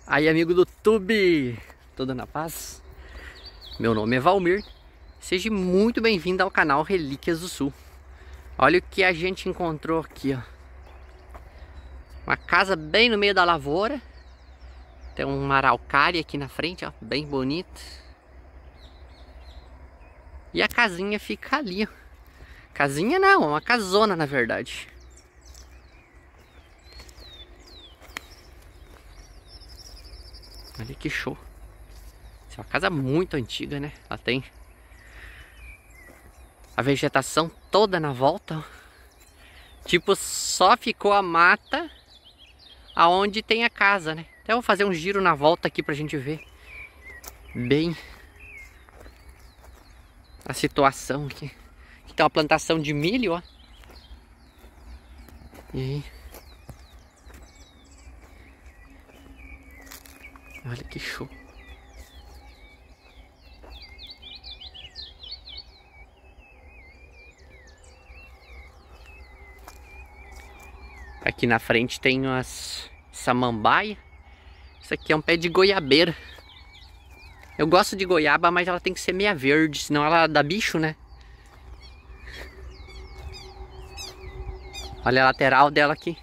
Aí, amigo do YouTube, tudo na paz? Meu nome é Valmir, seja muito bem-vindo ao canal Relíquias do Sul. Olha o que a gente encontrou aqui, ó. Uma casa bem no meio da lavoura. Tem uma araucária aqui na frente, ó, bem bonita. E a casinha fica ali, ó. Casinha não, é uma casona na verdade. Olha que show. Essa é uma casa muito antiga, né? Ela tem a vegetação toda na volta. Tipo, só ficou a mata aonde tem a casa, né? Até vou fazer um giro na volta aqui pra gente ver bem a situação aqui. Aqui tem uma plantação de milho, ó. E aí? Olha que show. Aqui na frente tem umas samambaia. Isso aqui é um pé de goiabeira. Eu gosto de goiaba, mas ela tem que ser meia verde, senão ela dá bicho, né? Olha a lateral dela aqui.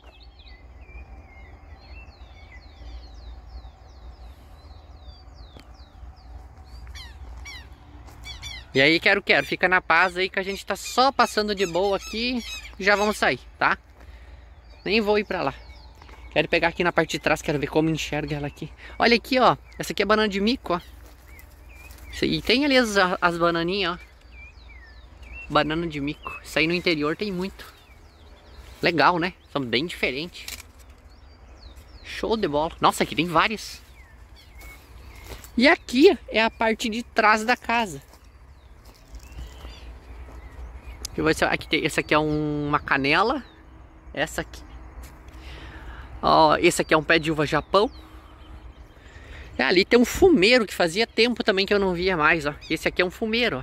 E aí, quero, fica na paz aí que a gente tá só passando de boa aqui. Já vamos sair, tá? Nem vou ir pra lá. Quero pegar aqui na parte de trás, quero ver como enxerga ela aqui. Olha aqui, ó. Essa aqui é banana de mico, ó. E tem ali as bananinhas, ó. Banana de mico. Isso aí no interior tem muito. Legal, né? São bem diferentes. Show de bola. Nossa, aqui tem várias. E aqui é a parte de trás da casa. Aqui tem, essa aqui é uma canela. Essa aqui. Ó, esse aqui é um pé de uva Japão. E ali tem um fumeiro que fazia tempo também que eu não via mais, ó. Esse aqui é um fumeiro, ó.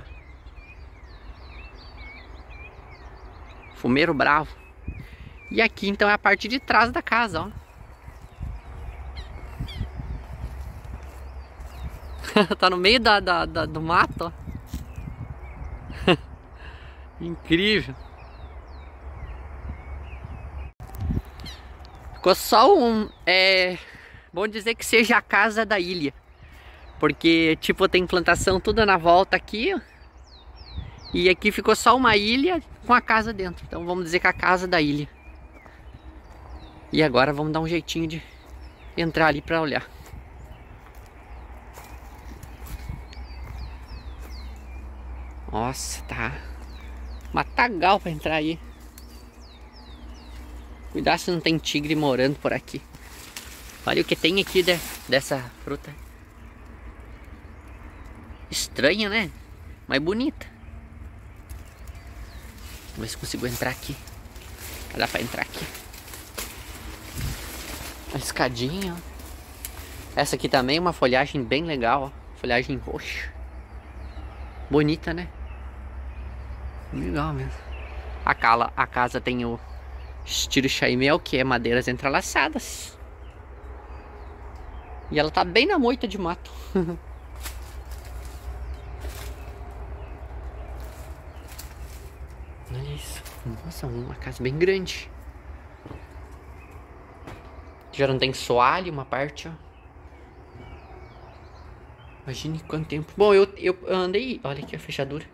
Fumeiro bravo. E aqui então é a parte de trás da casa, ó. Tá no meio do mato, ó. Incrível. Ficou só bom dizer que seja a casa da ilha. Porque, tipo, tem plantação toda na volta aqui, ó. E aqui ficou só uma ilha com a casa dentro. Então vamos dizer que é a casa da ilha. E agora vamos dar um jeitinho de entrar ali pra olhar. Nossa, tá matagal pra entrar aí. Cuidado se não tem tigre morando por aqui. Olha o que tem aqui dessa fruta. Estranha, né? Mas bonita. Vamos ver se consigo entrar aqui. Dá pra entrar aqui. Uma escadinha, ó. Essa aqui também é uma folhagem bem legal, ó. Folhagem roxa. Bonita, né? Legal mesmo. A casa tem o estilo chaimel, que é madeiras entrelaçadas. E ela tá bem na moita de mato. Olha isso. Nossa, uma casa bem grande. Já não tem soalho uma parte, ó. Imagine quanto tempo. Bom, eu andei. Olha aqui a fechadura.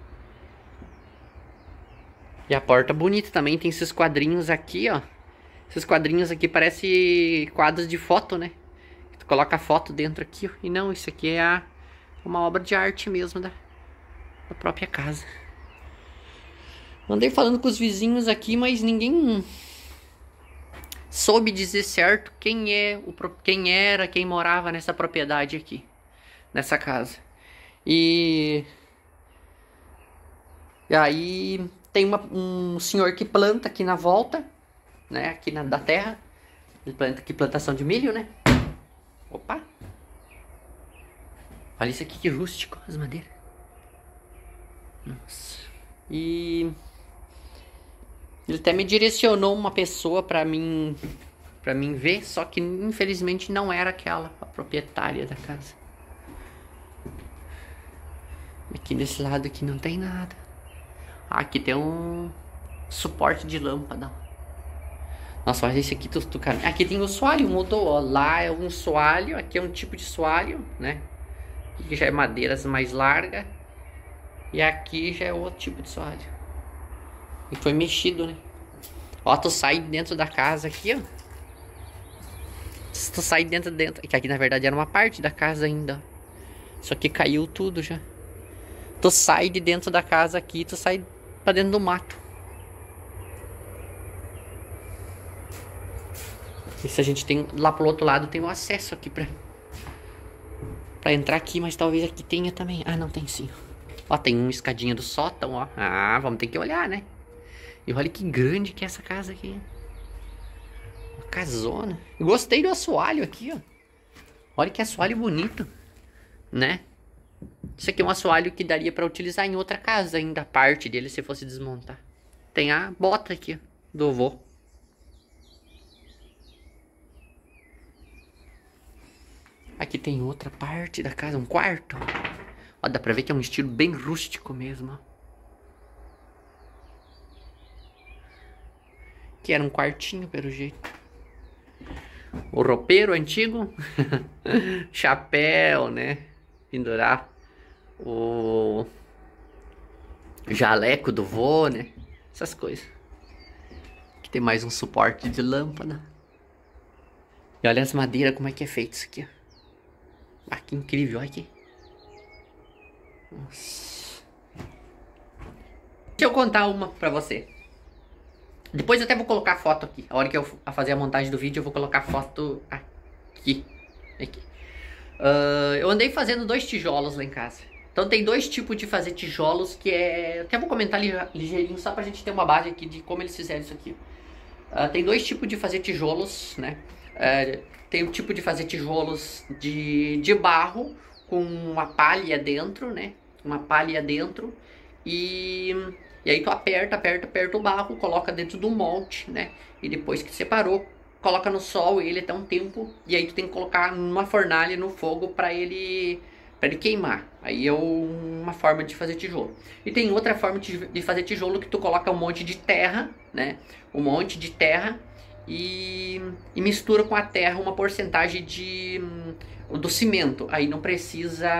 E a porta bonita também. Tem esses quadrinhos aqui, ó. Esses quadrinhos aqui parecem quadros de foto, né? Tu coloca a foto dentro aqui, ó. E não, isso aqui é uma obra de arte mesmo da própria casa. Andei falando com os vizinhos aqui, mas ninguém soube dizer certo quem morava nessa propriedade aqui. Nessa casa. E aí tem um senhor que planta aqui na volta, né? Aqui da terra. Ele planta aqui plantação de milho, né? Opa! Olha isso aqui que rústico, as madeiras. Nossa. E ele até me direcionou uma pessoa pra mim pra mim ver, só que infelizmente não era aquela a proprietária da casa. Aqui desse lado aqui não tem nada. Ah, aqui tem um suporte de lâmpada. Nossa, olha esse aqui, cara. Aqui tem o soalho, mudou, ó. Lá é um soalho, aqui é um tipo de soalho, né? Aqui já é madeiras mais larga. E aqui já é outro tipo de soalho. E foi mexido, né? Ó, tu sai dentro da casa aqui, ó. Se tu sai dentro. Que aqui na verdade era uma parte da casa ainda. Só que caiu tudo já. Tu sai de dentro da casa aqui, tu sai pra dentro do mato. E se a gente tem lá pro outro lado, tem o acesso aqui pra entrar aqui, mas talvez aqui tenha também. Ah, não, tem sim. Ó, tem uma escadinha do sótão, ó. Ah, vamos ter que olhar, né? E olha que grande que é essa casa aqui. Uma casona. Gostei do assoalho aqui, ó. Olha que assoalho bonito, né? Isso aqui é um assoalho que daria pra utilizar em outra casa ainda, a parte dele, se fosse desmontar. Tem a bota aqui, ó, do vô. Aqui tem outra parte da casa, um quarto. Ó, dá pra ver que é um estilo bem rústico mesmo, ó. Que era um quartinho, pelo jeito. O roupeiro antigo. Chapéu, né? Pendurar o jaleco do vô, né? Essas coisas. Aqui tem mais um suporte de lâmpada. E olha as madeiras, como é que é feito isso aqui, ó. Ah, que incrível, olha aqui. Nossa. Deixa eu contar uma pra você. Depois eu até vou colocar a foto aqui. A hora que eu fazer a montagem do vídeo, eu vou colocar a foto aqui. Eu andei fazendo 2 tijolos lá em casa. Então tem 2 tipos de fazer tijolos que é... Até vou comentar ligeirinho só pra gente ter uma base aqui de como eles fizeram isso aqui. Tem 2 tipos de fazer tijolos, né? Tem o tipo de fazer tijolos de barro com uma palha dentro, né? Uma palha dentro. E aí tu aperta o barro, coloca dentro do molde, né? E depois que separou, coloca no sol ele até um tempo. E aí tu tem que colocar numa fornalha no fogo pra ele queimar. Aí é uma forma de fazer tijolo. E tem outra forma de fazer tijolo que tu coloca um monte de terra, né? Um monte de terra. E mistura com a terra uma porcentagem do cimento. Aí não precisa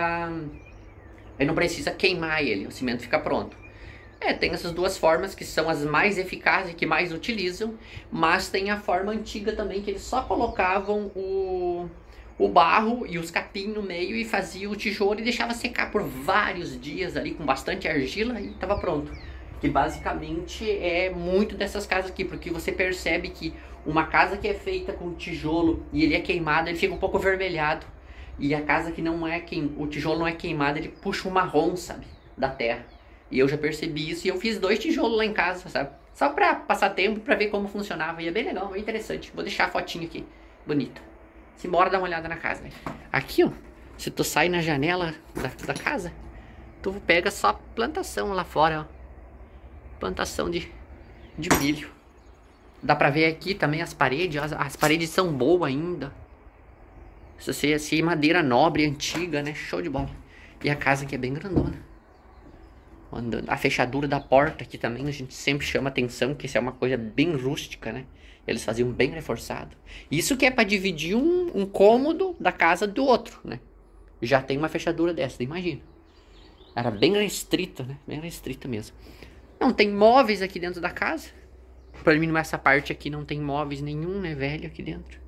queimar ele, o cimento fica pronto. Tem essas 2 formas que são as mais eficazes e que mais utilizam. Mas tem a forma antiga também, que eles só colocavam o barro e os capim no meio e fazia o tijolo e deixava secar por vários dias ali com bastante argila e estava pronto. Que basicamente é muito dessas casas aqui, porque você percebe que uma casa que é feita com tijolo e ele é queimado, ele fica um pouco avermelhado. E a casa que não é o tijolo não é queimado, ele puxa um marrom, sabe, da terra. E eu já percebi isso e eu fiz 2 tijolos lá em casa, sabe? Só pra passar tempo, pra ver como funcionava. E é bem legal, bem interessante. Vou deixar a fotinho aqui, bonita. Simbora dar uma olhada na casa, né? Aqui, ó, se tu sai na janela da casa, tu pega só plantação lá fora, ó. Plantação de milho. Dá pra ver aqui também as paredes. As paredes são boas ainda. Isso é madeira nobre, antiga, né? Show de bola. E a casa aqui é bem grandona. A fechadura da porta aqui também a gente sempre chama atenção, que isso é uma coisa bem rústica, né? Eles faziam bem reforçado. Isso que é pra dividir um cômodo da casa do outro, né? Já tem uma fechadura dessa, imagina. Era bem restrita, né? Bem restrita mesmo. Não tem móveis aqui dentro da casa. Pra mim, essa parte aqui não tem móveis nenhum, né? Velho aqui dentro.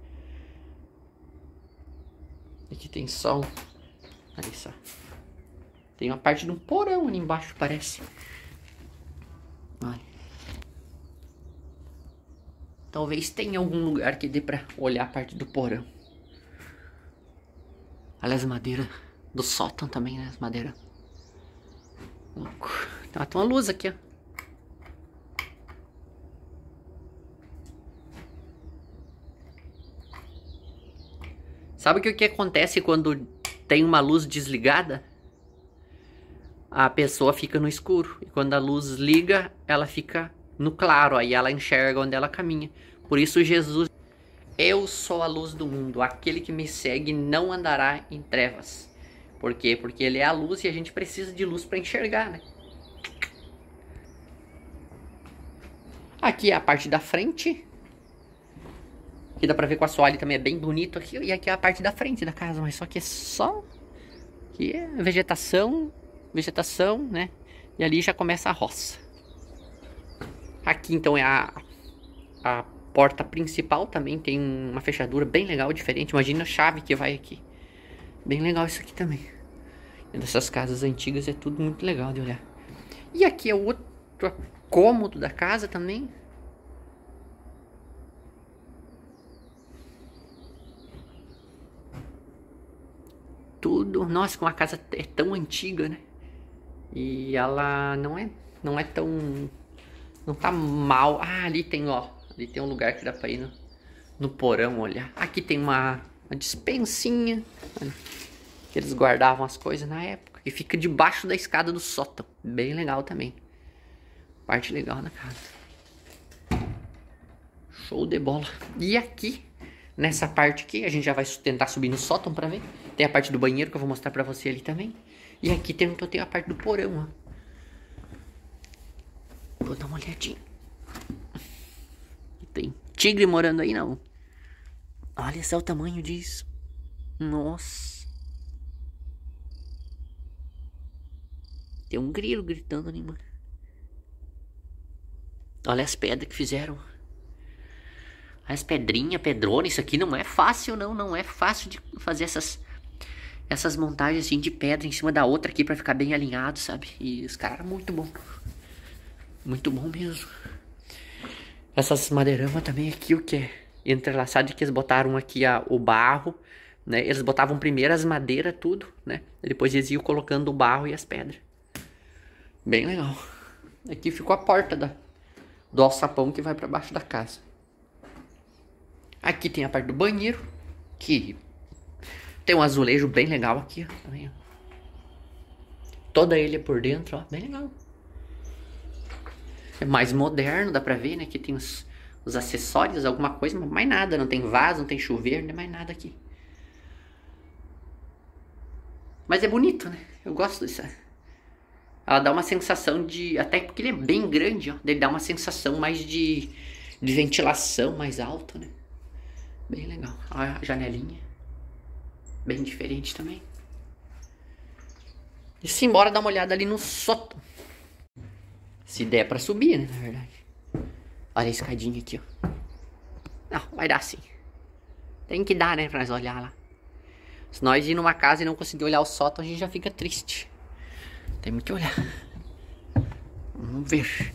Aqui tem só olha só. Tem uma parte de um porão ali embaixo, parece. Olha. Talvez tenha algum lugar que dê pra olhar a parte do porão. Olha as madeiras do sótão também, né? As madeiras. Tem uma luz aqui, ó. Sabe o que acontece quando tem uma luz desligada? A pessoa fica no escuro. E quando a luz liga, ela fica no claro. Aí ela enxerga onde ela caminha. Por isso Jesus... Eu sou a luz do mundo. Aquele que me segue não andará em trevas. Por quê? Porque ele é a luz e a gente precisa de luz para enxergar, né? Aqui é a parte da frente. Aqui dá pra ver com o assoalho também é bem bonito aqui. E aqui é a parte da frente da casa, mas só que é só... Aqui é vegetação, né? E ali já começa a roça. Aqui então é a porta principal, também tem uma fechadura bem legal, diferente. Imagina a chave que vai aqui. Bem legal isso aqui também. E dessas casas antigas é tudo muito legal de olhar. E aqui é o outro cômodo da casa também. Tudo, nossa, como a casa é tão antiga, né? E ela não é tão, não tá mal. Ah, ali tem, ó, ali tem um lugar que dá pra ir no porão olhar. Aqui tem uma dispensinha, olha, que eles guardavam as coisas na época, que fica debaixo da escada do sótão. Bem legal também. Parte legal da casa. Show de bola. E aqui, nessa parte aqui, a gente já vai tentar subir no sótão pra ver. Tem a parte do banheiro que eu vou mostrar pra você ali também. E aqui tem a parte do porão, ó. Vou dar uma olhadinha. Tem tigre morando aí, não. Olha só o tamanho disso. Nossa. Tem um grilo gritando ali, mano. Olha as pedras que fizeram. As pedrinhas, pedrona. Isso aqui não é fácil, não. Não é fácil de fazer essas montagens assim de pedra em cima da outra aqui pra ficar bem alinhado, sabe? E os caras, muito bom. Muito bom mesmo. Essas madeiramas também aqui, o que é entrelaçado, que eles botaram aqui o barro, né? Eles botavam primeiro as madeiras, tudo, né? Depois eles iam colocando o barro e as pedras. Bem legal. Aqui ficou a porta do alçapão que vai pra baixo da casa. Aqui tem a parte do banheiro, que tem um azulejo bem legal aqui, ó, também, ó. Toda ele por dentro, ó, bem legal. É mais moderno, dá pra ver, né? Aqui tem os acessórios, alguma coisa, mas mais nada. Não tem vaso, não tem chuveiro, não tem mais nada aqui. Mas é bonito, né? Eu gosto disso. Ela dá uma sensação de... Até porque ele é bem grande, ó. Ele dá uma sensação mais de ventilação mais alto, né? Bem legal. Olha a janelinha. Bem diferente também. E simbora dar uma olhada ali no sótão. Se der pra subir, né, na verdade. Olha a escadinha aqui, ó. Não, vai dar sim. Tem que dar, né, pra nós olhar lá. Se nós ir numa casa e não conseguir olhar o sótão, a gente já fica triste. Temos que olhar. Vamos ver.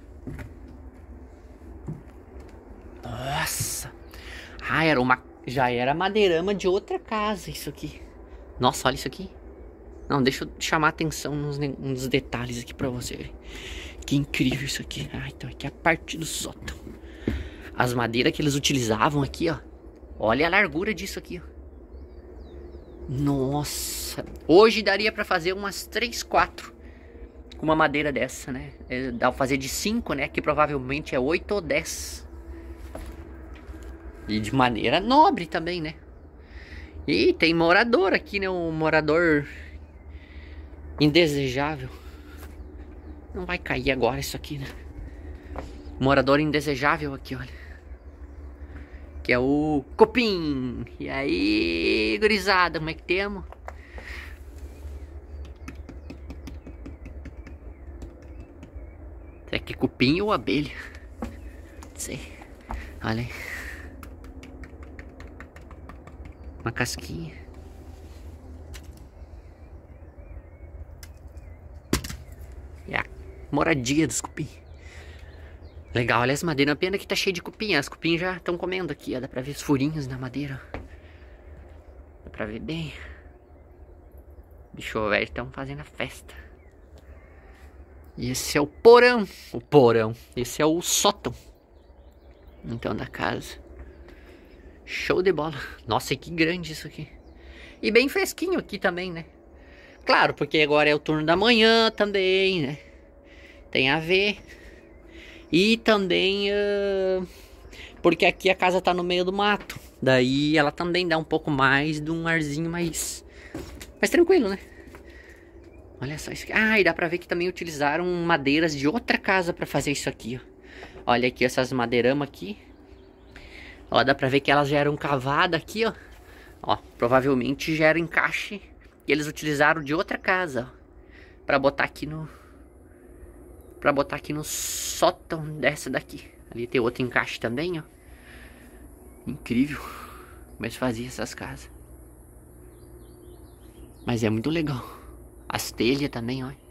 Nossa. Ah, já era madeirama de outra casa isso aqui. Nossa, olha isso aqui. Não, deixa eu chamar a atenção nos detalhes aqui pra você ver. Que incrível isso aqui. Ah, então aqui é a parte do sótão. As madeiras que eles utilizavam aqui, ó. Olha a largura disso aqui, ó. Nossa. Hoje daria pra fazer umas 3, 4 com uma madeira dessa, né? Dá pra fazer de 5, né? Que provavelmente é 8 ou 10. E de maneira nobre também, né? E tem morador aqui, né? Um morador indesejável. Não vai cair agora isso aqui, né? Morador indesejável aqui, olha. Que é o Cupim. E aí, gurizada, como é que temos? Será que é cupim ou abelha? Não sei. Olha aí. Uma casquinha. É a moradia dos cupim. Legal, olha as madeiras. A pena que tá cheio de cupim. As cupim já estão comendo aqui, ó. Dá pra ver os furinhos na madeira. Dá pra ver bem. Bicho velho, estão fazendo a festa. E esse é o porão. O porão. Esse é o sótão. Então, da casa. Show de bola. Nossa, que grande isso aqui. E bem fresquinho aqui também, né? Claro, porque agora é o turno da manhã também, né? Tem a ver. E também Porque aqui a casa tá no meio do mato. Daí ela também dá um pouco mais de um arzinho mais tranquilo, né? Olha só isso aqui. Ah, e dá pra ver que também utilizaram madeiras de outra casa pra fazer isso aqui, ó. Olha aqui essas madeiramas aqui. Ó, dá pra ver que elas já eram cavadas aqui, ó. Ó, provavelmente já era encaixe que eles utilizaram de outra casa, ó. Pra botar aqui no... Pra botar aqui no sótão dessa daqui. Ali tem outro encaixe também, ó. Incrível. Mas fazia essas casas. Mas é muito legal. As telhas também, ó.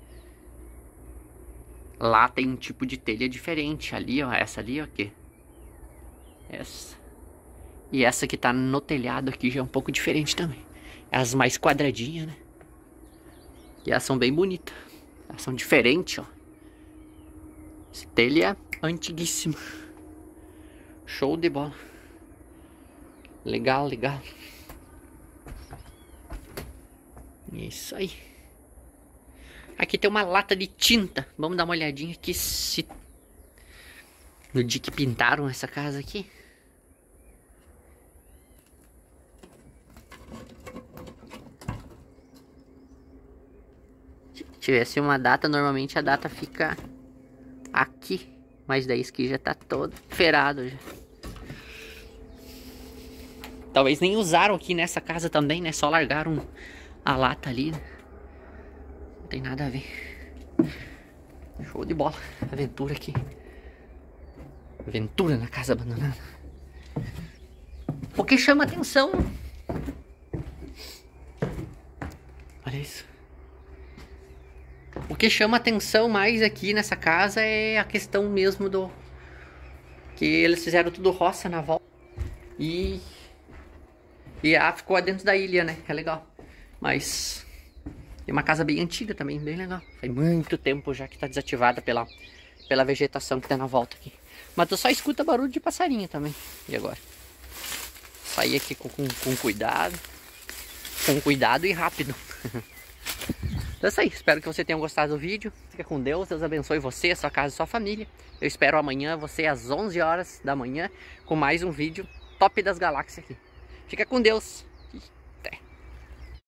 Lá tem um tipo de telha diferente. Ali, ó. Essa ali, ó. Aqui. Essa. E essa que tá no telhado aqui já é um pouco diferente também. As mais quadradinhas, né? E elas são bem bonitas. Elas são diferentes, ó. Essa telha é antiguíssima. Show de bola. Legal, legal. Isso aí. Aqui tem uma lata de tinta. Vamos dar uma olhadinha aqui se... no dia que pintaram essa casa aqui. Se tivesse uma data, normalmente a data fica aqui. Mas daí isso aqui já tá todo ferrado já. Talvez nem usaram aqui nessa casa também, né? Só largaram a lata ali, né? Não tem nada a ver. Show de bola. Aventura aqui. Aventura na casa abandonada. O que chama atenção... Olha isso. O que chama atenção mais aqui nessa casa é a questão mesmo do... que eles fizeram tudo roça na volta. E ficou dentro da ilha, né? É legal. Mas é uma casa bem antiga também, bem legal. Faz muito tempo já que tá desativada pela vegetação que tá na volta aqui. Mas tu só escuta barulho de passarinho também. E agora? Sair aqui com cuidado. Com cuidado e rápido. Então é isso aí. Espero que você tenha gostado do vídeo. Fica com Deus. Deus abençoe você, a sua casa e sua família. Eu espero amanhã você às 11 horas da manhã com mais um vídeo top das galáxias aqui. Fica com Deus.